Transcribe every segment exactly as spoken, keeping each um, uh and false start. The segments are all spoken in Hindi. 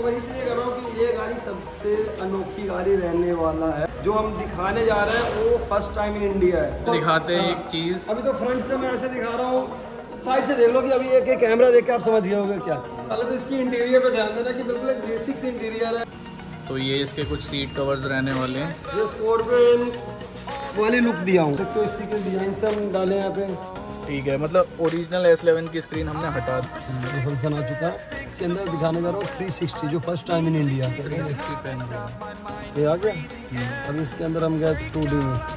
मैं इसलिए कर रहा हूँ कि ये गाड़ी सबसे अनोखी गाड़ी रहने वाला है। जो हम दिखाने जा रहे हैं वो फर्स्ट टाइम इन इंडिया है। दिखाते हैं एक चीज़। अभी तो फ्रंट से मैं ऐसे दिखा रहा हूँ, साइड से देख लो कि अभी एक एक कैमरा देख के आप समझ गए होंगे क्या। पहले तो इसकी इंटीरियर पे ध्यान देना कि बिल्कुल एक बेसिक सी इंटीरियर है। तो ये इसके कुछ सीट कवर्स रहने वाले हैं। ये स्कॉर्पियो वाली लुक दिया हूँ तो इसी के डिजाइन से हम डाले यहाँ पे। ठीक है, मतलब ओरिजिनल एस इलेवन की स्क्रीन हमने हटा दी। फंक्शन आ चुका है। इसके अंदर दिखाने जा रहा हूँ थ्री सिक्सटी जो first time in India. Three sixty pen ये आ गया। अब इसके अंदर हम गए टू डी में।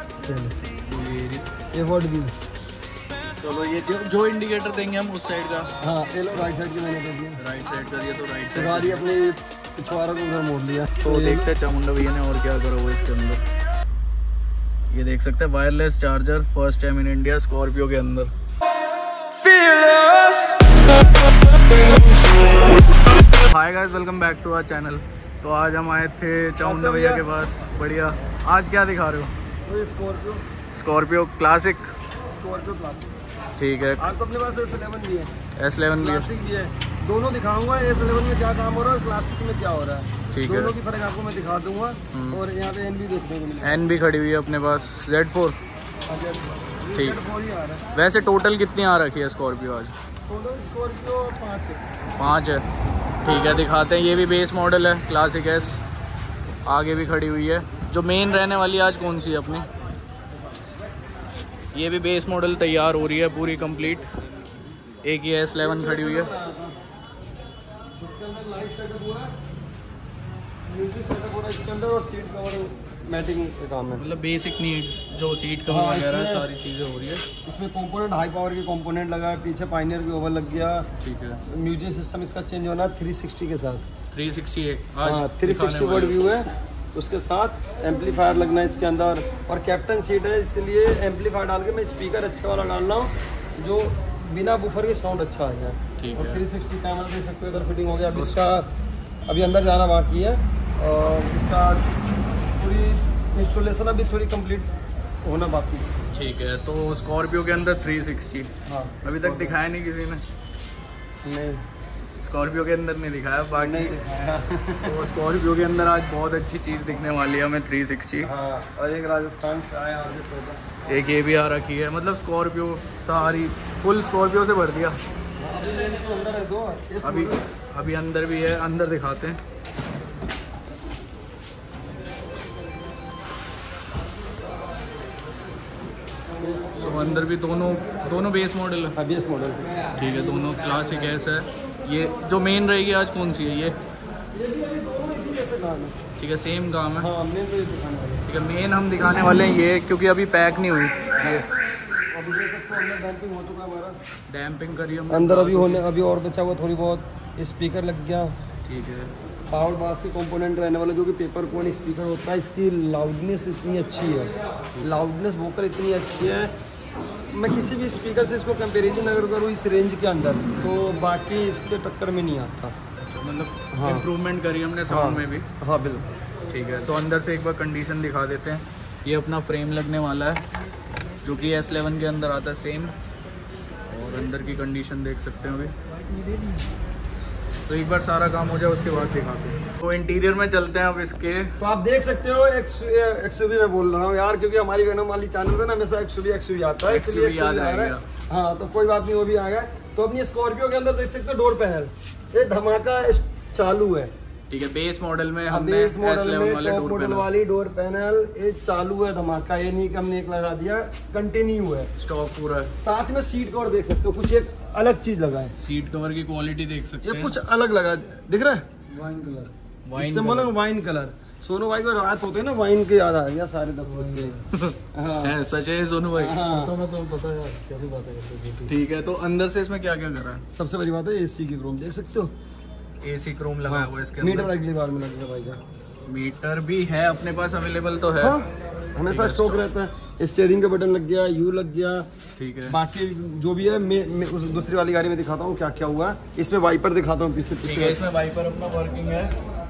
ये वर्ड व्यू। चलो ये जो, जो इंडिकेटर देंगे हम उस साइड का। हाँ ये लो राइट साइड की मैंने कर दिया। राइट साइड का दिया तो राइट साइड गाड़ी अपने पिछवाड़ा को उधर मोड़ लिया। तो देखते हैं चामुंडा भैया ने और क्या करा हुआ इसके अंदर। ये देख सकते हैं wireless charger first time in India Scorpio के अंदर। Hi guys, welcome back to our channel. तो आज हम आए थे चामुंडा भैया के पास। बढ़िया। आज क्या दिखा रहे हो? वो Scorpio Scorpio classic. Scorpio classic ठीक है। आज तो अपने पास एस इलेवन भी है, एस इलेवन भी है, क्लासिक भी है। दोनों दिखाऊंगा, एस इलेवन में क्या काम हो रहा है और क्लासिक में क्या हो रहा है। ठीक है। दोनों की फर्क आपको मैं दिखा दूंगा। और यहाँ पे एन भी देखने को मिलेगा। एन भी खड़ी हुई है अपने पास। Z four. ठीक। वैसे टोटल कितनी आ रखी है स्कॉर्पियो आज? टोटल स्कॉर्पियो पाँच है। पाँच है। ठीक है, दिखाते हैं। ये भी बेस मॉडल है क्लासिक एस। आगे भी खड़ी हुई है। जो मेन रहने वाली आज कौन सी है अपनी? ये भी बेस मॉडल तैयार हो रही है पूरी कंप्लीट। एक ये एस इलेवन खड़ी हुई है। इसके अंदर लाइट सेटअप हुआ है, म्यूजिक सेटअप हो रहा है इसके अंदर, और सीट कवर मैटिंग का काम है। मतलब बेसिक नीड्स जो सीट कवर हाँ, वगैरह सारी चीज़ें हो रही है। इसमें कंपोनेंट हाई पावर के कंपोनेंट लगा है। पीछे पायनियर की ओवर लग गया। ठीक है। म्यूजिक सिस्टम इसका चेंज होना है थ्री सिक्सटी के साथ। थ्री सिक्सटी हाँ थ्री सिक्सटी वर्ड व्यू है। उसके साथ एम्पलीफायर लगना है इसके अंदर, और कैप्टन सीट है इसलिए एम्पलीफायर डाल के मैं स्पीकर अच्छे वाला डाल रहा हूँ जो बिना बुफर के साउंड अच्छा आ जाए। ठीक और है। थ्री सिक्सटी कैमरा देख सकते हो इधर फिटिंग हो गया। अब इसका अभी अंदर जाना बाकी है और इसका पूरी इंस्टॉलेशन अभी थोड़ी कंप्लीट होना बाकी है। ठीक है। तो स्कॉर्पियो के अंदर थ्री सिक्सटी हाँ अभी तक दिखाया नहीं किसी ने। नहीं स्कॉर्पियो के अंदर नहीं दिखाया बाकी। नहीं दिखाया। तो स्कॉर्पियो के अंदर आज बहुत अच्छी चीज़ दिखने वाली है हमें थ्री सिक्सटी। हाँ और एक राजस्थान से आया आगे तो एक ये भी आ रखी है। मतलब स्कॉर्पियो सारी फुल स्कॉर्पियो से भर दिया। अभी रेंज के अंदर है दो। इस अभी मॉडल- अभी अंदर भी है, अंदर दिखाते हैं। सो so, अंदर भी दोनों दोनों बेस मॉडल है। अभी इस मॉडल ठीक है, दोनों क्लासिक एस है। ये जो मेन रहेगी आज कौन सी है? ये ठीक है, सेम काम है। हाँ मेन तो ये दिखाने वाले हैं। ठीक है, मेन हम दिखाने वाले हैं ये, क्योंकि अभी पैक नहीं हुई ये। अभी देख सकते हो अंदर डैम्पिंग हो चुका है हमारा। डैम्पिंग करी हमने अंदर अभी होने अभी और बचा हुआ थोड़ी बहुत। स्पीकर लग गया। ठीक है। पावर बास के कंपोनेंट रहने वाला जो कि पेपर कोन स्पीकर होता है। इसकी लाउडनेस इतनी अच्छी है, लाउडनेस वोकल इतनी अच्छी है। मैं किसी भी स्पीकर से इसको कंपेरिजन अगर करूँ इस रेंज के अंदर तो बाकी इसके टक्कर में नहीं आता। अच्छा, मतलब हाँ। इम्प्रूवमेंट करी हमने साउंड में भी। हाँ बिल्कुल। ठीक है, तो अंदर से एक बार कंडीशन दिखा देते हैं। ये अपना फ्रेम लगने वाला है जो कि एस इलेवन के अंदर आता है सेम। और अंदर की कंडीशन देख सकते हैं अभी। तो एक बार सारा काम हो जाए उसके बाद दिखाते हैं। तो इंटीरियर में चलते हैं अब इसके। तो आप देख सकते हो एक्सयूवी मैं बोल रहा हूँ यार, क्योंकि हमारी वेनम वाली चैनल पे ना हमेशा एक्सयूवी एक्सयूवी आता है, इसलिए एक्सयूवी याद आ रहा है। आएगा। हाँ तो कोई बात नहीं, वो भी आ गया। तो अपनी स्कॉर्पियो के अंदर देख सकते हो डोर पैनल, ये धमाका चालू है। ठीक है, बेस मॉडल में हमने बेस एस मॉडल इलेवन में वाले टॉप डोर मॉडल पैनल वाली डोर पैनल ये चालू है धमाका। ये नहीं कि हमने एक लगा दिया, कंटिन्यू है स्टॉक पूरा है। साथ में सीट कवर देख सकते हो, कुछ एक अलग चीज लगा है। सीट कवर की क्वालिटी देख सकते ये हैं। कुछ अलग लगा है, दिख रहा है वाइन कलर। वाइन इससे बोला वाइन कलर। सोनू भाई को रात होते है ना वाइन के याद आ गया साढ़े दस बजे। हाँ है, सच है सोनू भाई। हाँ। तो मैं तो पता है कैसी बात है। ठीक है, तो अंदर से इसमें क्या क्या करा है? सबसे बड़ी बात है एसी की क्रोम देख सकते हो। एसी क्रोम लगाया हुआ है इसके मीटर अंदर। अगली बार में लगेगा भाई का। मीटर भी है अपने पास अवेलेबल तो है। हाँ, हमेशा स्टॉक रहता है। स्टीयरिंग का बटन लग गया, यू लग गया। ठीक है। बाकी जो भी है मैं, मैं उस दूसरी वाली गाड़ी में दिखाता हूँ क्या क्या हुआ है। इसमें वाइपर दिखाता हूँ पीछे ठीक है, पीछे। इसमें वाइपर अपना वर्किंग है।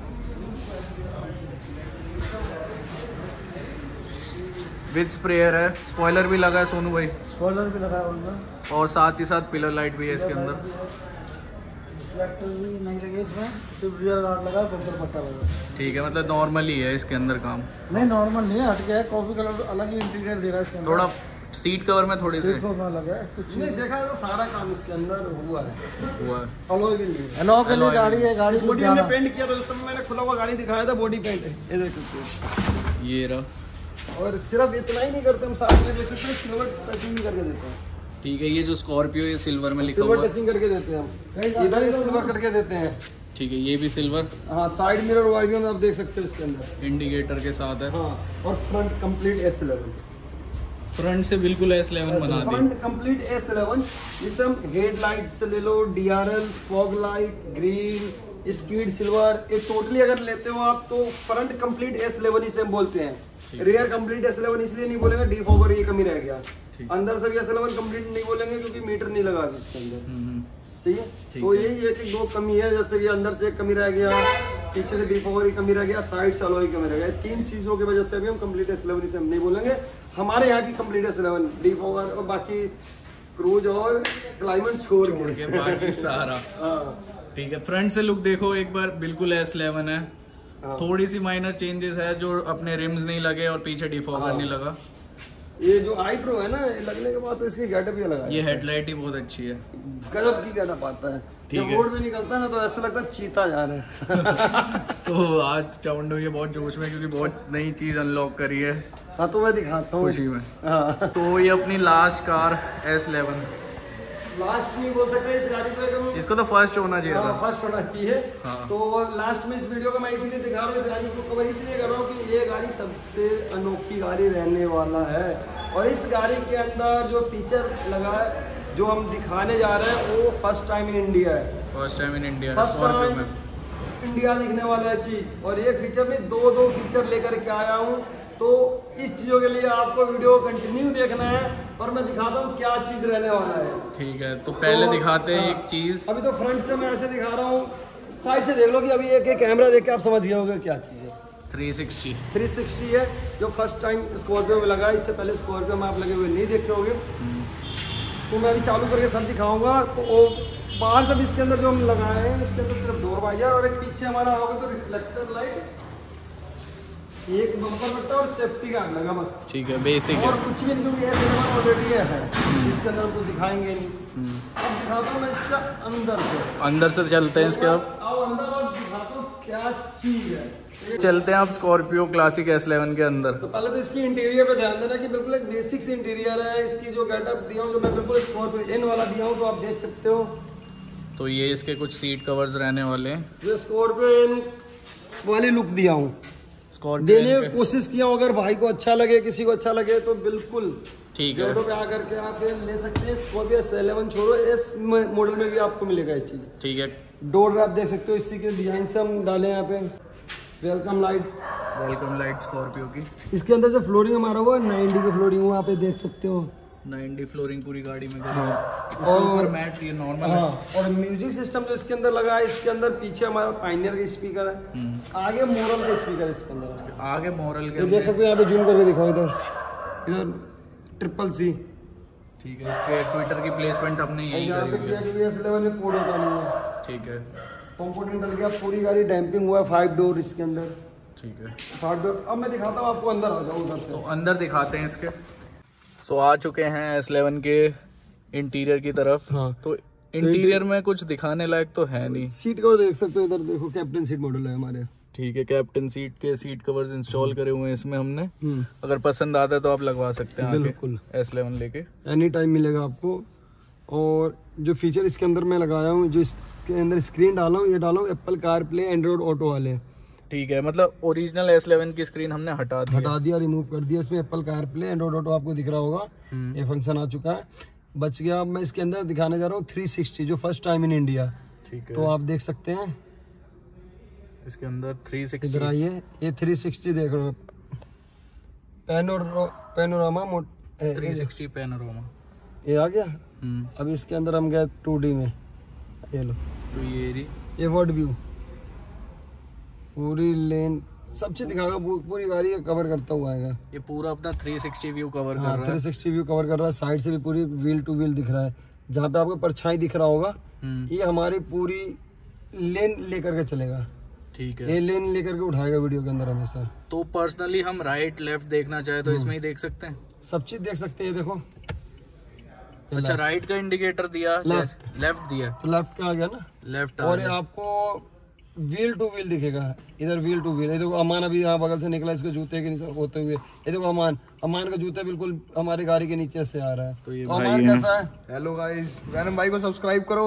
विद स्प्रेयर है। स्पॉइलर भी लगा है सोनू भाई, स्पॉइलर भी लगाया होगा और साथ ही साथ पिलर लाइट भी है इसके अंदर। रिफ्लेक्टर भी नहीं लगे इसमें, सिर्फ रियर गार्ड लगा, बम्पर पट्टा लगा। ठीक है, मतलब नॉर्मल ही है इसके अंदर काम। नहीं नॉर्मल नहीं है, हट गया है, कॉफी कलर अलग ही इंटीरियर दे रहा है इसके अंदर। थोड़ा सीट कवर में थोड़ी सी सीट कवर में लगा है, कुछ नहीं देखा है तो सारा काम इसके अंदर हुआ है। हुआ है। अलॉय के लिए अलॉय के लिए गाड़ी है, गाड़ी को बॉडी हमने पेंट किया था, उस समय मैंने खुला हुआ गाड़ी दिखाया था, बॉडी पेंट है, ये देख सकते हो। ये रहा। और सिर्फ इतना ही नहीं करते हम, साथ में देख सकते हैं सिल्वर टचिंग भी करके देते हैं। ठीक है, ये जो स्कॉर्पियो ये सिल्वर में लिखा सिल्वर हुआ है। टचिंग करके देते हैं हम, इधर भी सिल्वर करके देते हैं। ठीक है, ये भी सिल्वर। हाँ, साइड मिरर वाइड में आप देख सकते हो इसके अंदर, इंडिकेटर के साथ है। हाँ, और front complete S eleven, front से बिल्कुल एस इलेवन बना दी। Front complete S eleven. इससे हम हेडलाइट से ले लो, D R L, fog light, green, skid silver, ये टोटली अगर लेते हो आप तो फ्रंट कंप्लीट एस इलेवन इसे हम बोलते हैं। रियर कंप्लीट एस इलेवन इसलिए नहीं बोलेंगे, डी फॉगर ये कमी रह गया। अंदर से भी एस इलेवन कंप्लीट नहीं बोलेंगे क्योंकि मीटर नहीं लगा अभी इसके अंदर। हम्म, सही है, तो यही एक एक दो कमी है, जैसे कि अंदर से एक कमी रह गया, पीछे से डी फॉगर की कमी रह गया, साइड से अलॉय की कमी रह गया। तीन चीजों की वजह से अभी हम कंप्लीट एस इलेवन इसे हम नहीं बोलेंगे। हमारे यहाँ की complete S eleven, D fogger और बाकी क्रूज और क्लाइमेट छोड़ के बाकी सारा। हाँ, ठीक है, फ्रंट से लुक देखो एक बार, बिल्कुल एस इलेवन है। हाँ। थोड़ी सी माइनर चेंजेस है, जो अपने रिम्स नहीं लगे और पीछे डिफॉगर हाँ। नहीं लगा। ये जो आई प्रो है ना, ये लगने के बाद तो इसकी गेटअप ही अलग है। ये हेडलाइट ही बहुत अच्छी है, गजब की गेटअप आता है। ठीक जब है। रोड पे निकलता है ना तो ऐसा लगता है चीता जा रहे हैं। तो आज चाउंडो ये बहुत जोश में, क्योंकि बहुत नई चीज अनलॉक करी है हाँ, तो मैं दिखाता हूँ खुशी में। हाँ, तो ये अपनी last car S eleven, last में बोल सकते हैं इस गाड़ी को, एक इसको तो फर्स्ट होना चाहिए था। फर्स्ट होना चाहिए। हाँ। तो लास्ट में इस वीडियो को मैं इसीलिए दिखा रहा हूँ, इस गाड़ी को कवर इसलिए कर रहा हूँ कि ये गाड़ी सबसे अनोखी गाड़ी रहने वाला है। और इस गाड़ी के अंदर जो फीचर लगा है, जो हम दिखाने जा रहे हैं, वो फर्स्ट टाइम इन इंडिया है। First time in India first Scorpio time में। इंडिया दिखने वाला है चीज। और ये फीचर में दो दो फीचर लेकर के आया हूँ, तो इस चीजों के लिए आपको वीडियो कंटिन्यू देखना है और मैं दिखाता हूँ क्या चीज रहने वाला है। ठीक है, तो पहले तो, दिखाते हैं हाँ, एक चीज। अभी तो फ्रंट से मैं ऐसे दिखा रहा हूँ, साइड से देख लो कि अभी एक एक कैमरा देख के आप समझ गए होंगे क्या चीज है। थ्री सिक्सटी थ्री सिक्सटी है, जो फर्स्ट टाइम स्कॉर्पियो में लगा है। इससे पहले स्कॉर्पियो में आप लगे हुए नहीं देखे होंगे। तो मैं अभी चालू करके सब दिखाऊंगा। तो वो बाहर से भी इसके अंदर जो हम लगाए हैं, इसके अंदर सिर्फ डोर वाइजर और एक पीछे हमारा होगा तो रिफ्लेक्टर लाइट, एक बम्पर पट्टा और सेफ्टी गार्ड लगा बस। ठीक है, बेसिक है। और कुछ भी नहीं, क्योंकि ये सिनेमा ऑलरेडी है, इसके अंदर कुछ दिखाएंगे नहीं। अब दिखाता हूँ मैं इसका अंदर से, अंदर से चलते हैं इसके। अब आओ अंदर और दिखाता हूँ क्या चीज है। चलते हैं आप स्कॉर्पियो क्लासिक एस इलेवन के अंदर। तो पहले तो इसकी इंटीरियर पे ध्यान देना कि बिल्कुल एक बेसिक सी इंटीरियर है। इसकी जो गेटअप दिया हूँ, जो मैं बिल्कुल स्कॉर्पियो एन वाला दिया हूँ, तो आप देख सकते हो। तो ये इसके कुछ सीट कवर्स रहने वाले हैं। जो स्कॉर्पियो एन वाली लुक दिया हूँ, स्कॉर्पियो देने की कोशिश किया हूँ। अगर भाई को अच्छा लगे, किसी को अच्छा लगे, तो बिल्कुल ठीक है, जोड़ो पे आकर के आप ये ले सकते हैं। स्कॉर्पियो एस इलेवन छोड़ो, इस मॉडल में भी आपको मिलेगा ये चीज। ठीक है। डोर आप देख सकते हो, इसी के डिजाइन से हम डाले यहाँ पे। Welcome light, welcome light Scorpio की। इसके अंदर जो फ्लोरिंग हमारा हुआ है नाइनटी की फ्लोरिंग, वहाँ पे देख सकते हो। नाइनटी फ्लोरिंग पूरी गाड़ी में। हाँ। इसके ऊपर मैट ये नॉर्मल है। हाँ, और म्यूजिक सिस्टम जो इसके अंदर लगा है, इसके अंदर पीछे हमारा पाइनियर का स्पीकर है, हम्म। आगे मोरल का स्पीकर है इसके अंदर। आगे मॉरल के ये देख सकते हो, यहाँ पे जूम करके दिखाओ, इधर इधर ट्रिपल सी। ठीक है, इसके ट्विटर की प्लेसमेंट हमने यही यहाँ करी पे हुई किया है। क्योंकि एस इलेवन में कोड होता नहीं है। ठीक है, कंपोनेंट डल गया, पूरी गाड़ी डैम्पिंग हुआ है, फाइव डोर इसके अंदर। ठीक है। Five door. अब मैं दिखाता हूँ आपको, अंदर आ जाओ उधर तो से। अंदर दिखाते हैं इसके। सो आ चुके हैं एस इलेवन के इंटीरियर की तरफ। हाँ। तो इंटीरियर में कुछ दिखाने लायक तो है नहीं। सीट को देख सकते हो, इधर देखो कैप्टन सीट मॉडल है हमारे। ठीक है, कैप्टन सीट के सीट कवर्स इंस्टॉल करे हुए हैं इसमें हमने। हम्म, अगर पसंद आता है तो आप लगवा सकते हैं आगे बिल्कुल। एस इलेवन लेके। एनी टाइम मिलेगा आपको। और जो फीचर इसके अंदर मैं लगाया हूँ, जो इसके अंदर स्क्रीन डाला हूँ, ये डाला हूँ Apple car play Android auto वाले। ठीक है, मतलब ओरिजिनल एस इलेवन की स्क्रीन हमने हटा दी। हटा दिया, रिमूव कर दिया। इसमें Apple car play Android auto आपको दिख रहा होगा, हम्म। ये फंक्शन आ चुका है। बच गया। अब मैं इसके अंदर दिखाने जा रहा हूँ थ्री सिक्सटी, जो फर्स्ट टाइम इन इंडिया। ठीक है, तो आप देख सकते हैं, इसके अंदर थ्री इधर सिक्सटी। आइए, ये थ्री सिक्सटी देख रहे हो। पेनोर panorama mode, three sixty panorama. ये आ गया। हम्म। अब इसके अंदर हम गए टू डी में, ये लो, तो ये रही। ये वर्ड व्यू, पूरी लेन सब चीज दिखाएगा, पूरी गाड़ी का कवर करता हुआ आएगा। ये पूरा अपना थ्री सिक्सटी व्यू कवर कर हाँ, रहा थ्री है। सिक्सटी व्यू कवर कर रहा है। साइड से भी पूरी व्हील टू व्हील दिख रहा है। जहाँ पे आपको परछाई दिख रहा होगा, हम्म, ये हमारी पूरी लेन लेकर के चलेगा। ठीक ये है। लेन लेकर के उठाएगा वीडियो के अंदर हमेशा। तो पर्सनली हम राइट लेफ्ट देखना चाहे तो इसमें ही देख सकते हैं। सब चीज देख सकते हैं, देखो। अच्छा, राइट का इंडिकेटर दिया, Left. लेफ्ट दिया, तो लेफ्ट का आ गया ना, लेफ्ट और ये आपको व्हील टू व्हील दिखेगा, इधर व्हील टू व्हील। ये देखो अमान अभी यहाँ बगल से निकला इसके जूते के नीचे होते हुए, ये देखो अमान अमान का जूता बिल्कुल हमारी गाड़ी के नीचे से आ रहा है। तो ये तो भाई अमान है। कैसा है? हेलो गाइस, वैनम भाई को सब्सक्राइब करो।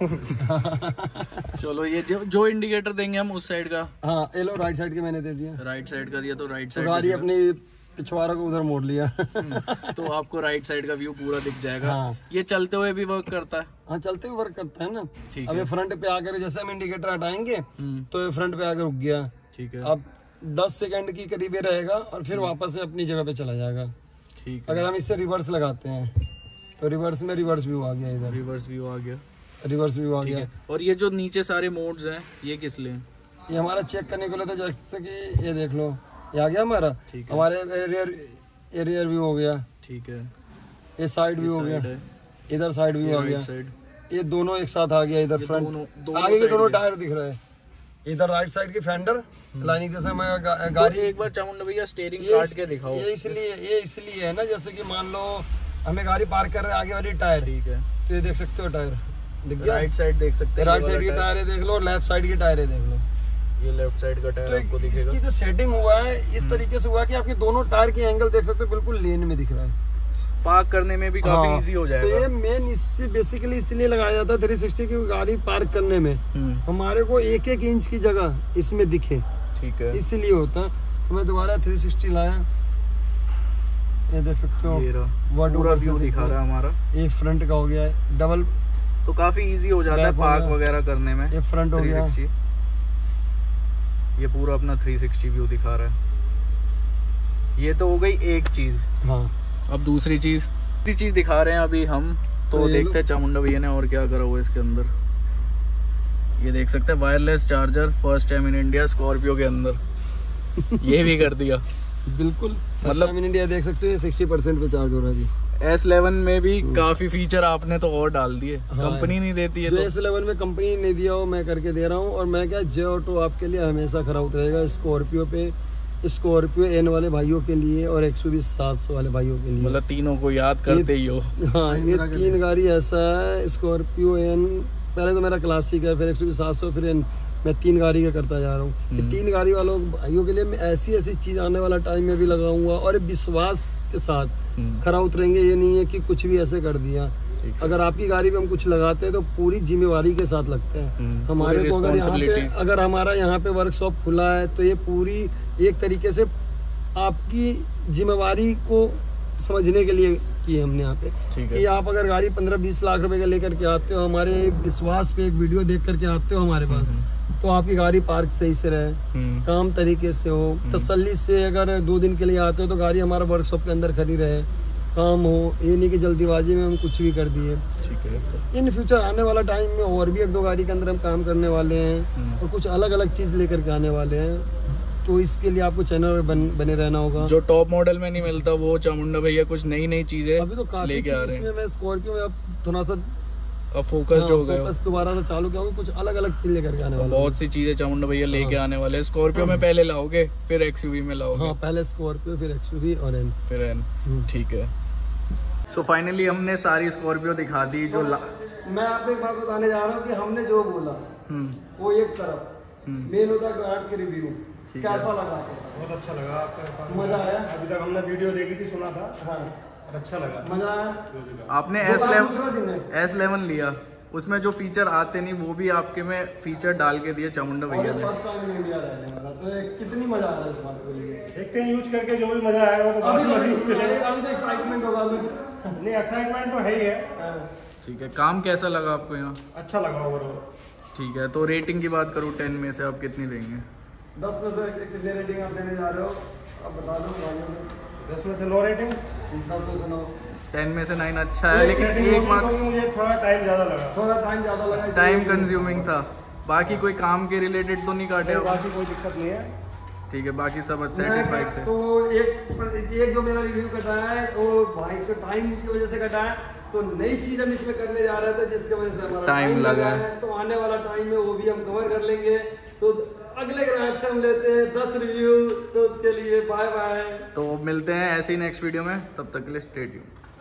चलो, ये जो, जो इंडिकेटर देंगे हम उस साइड का, हाँ ये लो, राइट साइड के मैंने दे दिया। राइट साइड का दिया तो राइट तो साइड गाड़ी अपनी पिछवाड़ा को उधर मोड़ लिया। तो आपको राइट साइड का व्यू पूरा दिख जाएगा। हाँ। ये चलते हुए भी वर्क करता है। हाँ चलते हुए वर्क करता है ना। ठीक अब है। ये फ्रंट पे आकर जैसे हम इंडिकेटर हटाएंगे हम्म, तो ये फ्रंट पे आकर रुक गया। ठीक है। अब दस सेकंड की करीब ये रहेगा और फिर वापस से अपनी जगह पे चला जाएगा। ठीक है। अगर हम इससे रिवर्स लगाते हैं तो रिवर्स में रिवर्स व्यू आ गया, इधर रिवर्स व्यू आ गया। रिवर्स व्यू आ ठीक गया। है। और ये जो नीचे सारे मोड्स हैं, ये किस लिए? ये हमारा चेक करने को लेता है, जैसे कि ये देख लो, ये आ गया हमारा। ठीक है। हमारे रियर रियर व्यू हो गया, ठीक है। ये साइड व्यू हो गया, साइड है, इधर साइड व्यू आ गया, राइट साइड। ये दोनों एक साथ आ गया। इधर ये फ्रंट दोनों- दोनों आगे के side दोनों में। टायर दिख रहे हैं। इधर राइट साइड की फेंडर लाइनिंग जैसे मैं गा, गाड़ी गाड़ी एक बार चामुंडा भैया स्टीयरिंग ये काट के दिखाओ। ये इसलिए ये इसलिए है ना, जैसे कि मान लो हमें गाड़ी पार्क कर रहे हैं आगे वाली टायर, ठीक है। तो ये देख सकते हो टायर दिख गया। राइट साइड देख सकते हैं, राइट ये साइड की वाला टायर देख लो, लेफ्ट साइड की टायर देख लो। टायर। ये लेफ्ट साइड का टायर आपको तो दिखेगा। इसकी जो सेटिंग हुआ है इस तरीके से हुआ है कि आपके दोनों टायर की एंगल देख सकते हो, बिल्कुल लेन में दिख रहा है। पार्क करने में भी काफी हाँ, इजी हो तो जाएगा। ये मेन इससे बेसिकली इसलिए लगाया जाता है थ्री सिक्सटी की गाड़ी पार्क करने में हम्म, हमारे को एक एक इंच की जगह इसमें दिखे, ठीक है। इसलिए होता है। तो मैं दोबारा थ्री सिक्सटी लाया, ये देख सकते हो ये रहा, वर्ड पूरा ऊपर से व्यू दिख दिखा रहा रहा है हमारा। है। एक फ्रंट का हो गया है डबल, तो काफी इजी हो जाता है Back हो पार्क गया। वगैरह करने में। ये फ्रंट हो गया। थ्री सिक्सटी, ये पूरा अपना थ्री सिक्सटी व्यू दिखा रहा है। ये तो हो गई एक चीज। हाँ अब दूसरी चीज दूसरी चीज दिखा रहे हैं अभी हम। तो तो ये देखते हैं चामुंडा भैया ने और क्या करा हुआ है इसके अंदर। ये देख सकते हैं wireless charger, first time in India Scorpio के अंदर। ये भी कर दिया बिल्कुल, मतलब- मतलब इन इंडिया देख सकते हो सिक्सटी परसेंट पे चार्ज हो रहा है जी। एस इलेवन में भी काफी फीचर आपने तो और डाल दिए। हाँ। कंपनी नहीं देती है जो तो। एस इलेवन में कंपनी ने दिया हो मैं करके दे रहा हूँ। और मैं क्या जे ऑटो आपके लिए हमेशा खरा उतरेगा, स्कॉर्पियो पे, स्कॉर्पियो एन वाले भाइयों के लिए और एक्सयूवी सात सौ वाले भाइयों के लिए। मतलब तीनों को याद करते ही हो। हाँ, ये तीन गाड़ी ऐसा है, स्कॉर्पियो एन, पहले तो मेरा क्लासिक है, फिर एक्सयूवी सात सौ, फिर एन, मैं तीन गाड़ी का करता जा रहा हूँ। ये हम्म। तीन गाड़ी वालों भाइयों के लिए मैं ऐसी ऐसी चीज आने वाला टाइम में भी लगाऊंगा और विश्वास के साथ हम्म, खरा उतरेंगे। ये नहीं है कि कुछ भी ऐसे कर दिया। ठीक है। अगर आपकी गाड़ी पे हम कुछ लगाते हैं तो पूरी जिम्मेवारी के साथ लगते हैं हम्म, हमारे पूरी को। अगर यहाँ पे responsibility। अगर हमारा यहाँ पे वर्कशॉप खुला है तो ये पूरी एक तरीके से आपकी जिम्मेवारी को समझने के लिए की है हमने यहाँ पे। ठीक कि है। आप अगर गाड़ी पंद्रह बीस लाख रुपए का लेकर के आते हो, हमारे विश्वास पे एक वीडियो देख करके आते हो हमारे पास, तो आपकी गाड़ी पार्क सही से रहे, हम्म, काम तरीके से हो, तसल्ली से। अगर दो दिन के लिए आते हो तो गाड़ी हमारा वर्कशॉप के अंदर खड़ी रहे, काम हो। ये नहीं कि जल्दीबाजी में हम कुछ भी कर दिए। ठीक है। इन फ्यूचर आने वाला टाइम में और भी एक दो गाड़ी के अंदर हम काम करने वाले हैं हम्म। और कुछ अलग अलग चीज लेकर के आने वाले हैं। तो इसके लिए आपको चैनल बन, बने रहना होगा। जो टॉप मॉडल में नहीं मिलता वो चामुंडा भैया कुछ नई नई चीजें अभी तो काफी लेके चीज आ रहे हैं। इसमें मैं स्कॉर्पियो में अब थोड़ा सा अब फोकस्ड हो गए हो। फोकस दोबारा से चालू किया होगा, कुछ अलग अलग चीज लेकर के आने वाला बहुत सी चीजें चामुंडा भैया लेके हाँ। आने वाले हैं। स्कॉर्पियो में पहले लाओगे, फिर एक्सयूवी में लाओगे, हाँ, पहले स्कॉर्पियो फिर एक्सयूवी और एन। फिर एन। हम्म। ठीक है। सो फाइनली हमने सारी स्कॉर्पियो दिखा दी जो ला... मैं आपको एक बात बताने जा रहा हूँ कि हमने जो बोला हम्म, वो एक तरफ, हम्म, मेन होता है ग्राहक के रिव्यू। ठीक है। कैसा लगा आपको? बहुत अच्छा लगा आपका। मजा आया? अभी तक हमने वीडियो देखी थी, सुना था, हाँ, और अच्छा लगा। मजा आया? आपने दो एस बार इलेवन दूसरा दिन है। एस इलेवन लिया, उसमें जो फीचर आते नहीं वो भी आपके में फीचर डाल के दिए चामुंडा और भैया ये ने। फर्स्ट टाइम इन इंडिया रहने वाला, तो ये कितनी मजा आ रहा है इस बात को लेके? देखते हैं यूज करके, जो भी मजा आएगा वो तो अभी बाकी अभी मरीज से लेगा। अभी तो एक्साइटमेंट होगा अभी। नहीं, एक्साइटमेंट तो है ही है। हाँ, ठीक है। काम कैसा लगा आपको यहाँ? अच्छा लगा ओवरऑल। ठीक है। तो रेटिंग की बात करूँ टेन में से आप कितनी देंगे? दस में से कितने रेटिंग आप देने जा रहे हो आप बता दो भाइयों को। दस में से नो रेटिंग, दस में से नौ। टेन में से नाइन अच्छा है, लेकिन रेटिंग एक होगी मार्क्स तो मुझे थोड़ा टाइम ज्यादा लगा। थोड़ा टाइम ज्यादा लगा इसलिए- टाइम कंज्यूमिंग था। बाकी कोई काम के रिलेटेड तो नहीं काटे नहीं, हो? बाकी कोई दिक्कत नहीं है। ठीक है। बाकी सब मैं सेटिस्फाइड थे। तो एक एक जो मेरा रिव्यू कटा है वो भाई के टाइम की वजह से कटा है। तो नई चीज हम इसमें करने जा रहे थे जिसके वजह से हमारा टाइम लगा है। तो आने वाला टाइम है वो भी हम कवर कर लेंगे। तो अगले ग्राहक से हम लेते हैं दस रिव्यू। तो उसके लिए बाय बाय। तो मिलते हैं ऐसे ही नेक्स्ट वीडियो में, तब तक के लिए स्टे ट्यून्ड।